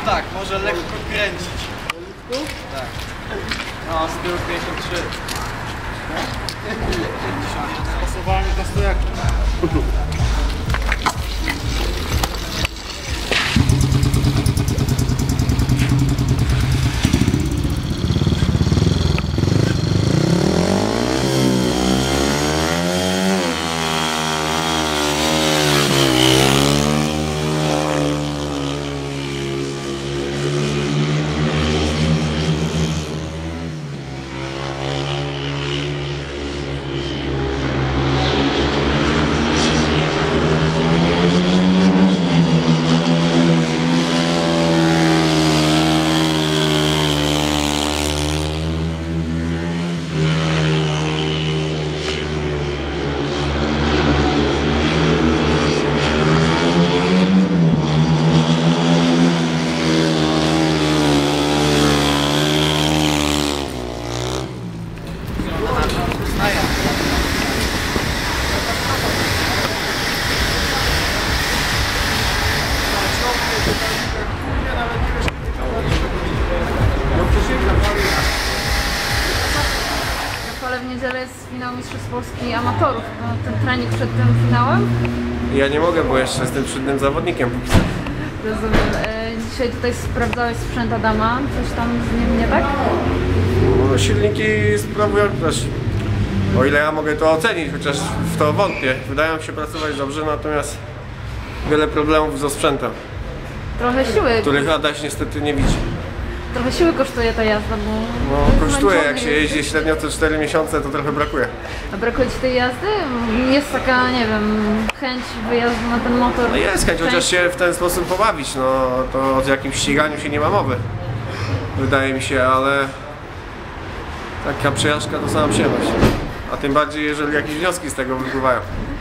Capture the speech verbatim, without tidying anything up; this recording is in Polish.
tak, może lekko kręcić. Tak. No, z tyłu pięćdziesiąt trzy. Pasowałem już na stojaku. Ale w niedzielę jest finał Mistrzostw Polski Amatorów. No, ten trening przed tym finałem? Ja nie mogę, bo jeszcze jestem szybnym zawodnikiem. Rozumiem. E, dzisiaj tutaj sprawdzałeś sprzęt Adama. Coś tam z nim nie tak? No, silniki sprawują też. O ile ja mogę to ocenić, chociaż w to wątpię. Wydają się pracować dobrze, natomiast wiele problemów ze sprzętem, Trochę siły. których Adaś niestety nie widzi. Trochę siły kosztuje ta jazda, bo... No, kosztuje, jak się jeździ średnio co cztery miesiące, to trochę brakuje. A brakuje ci tej jazdy? Jest taka, nie wiem, chęć wyjazdu na ten motor? No jest chęć, chociaż się w ten sposób pobawić, no to o jakimś ściganiu się nie ma mowy. Wydaje mi się, ale taka przejażdżka to sama przyjemność. A tym bardziej, jeżeli jakieś wnioski z tego wypływają.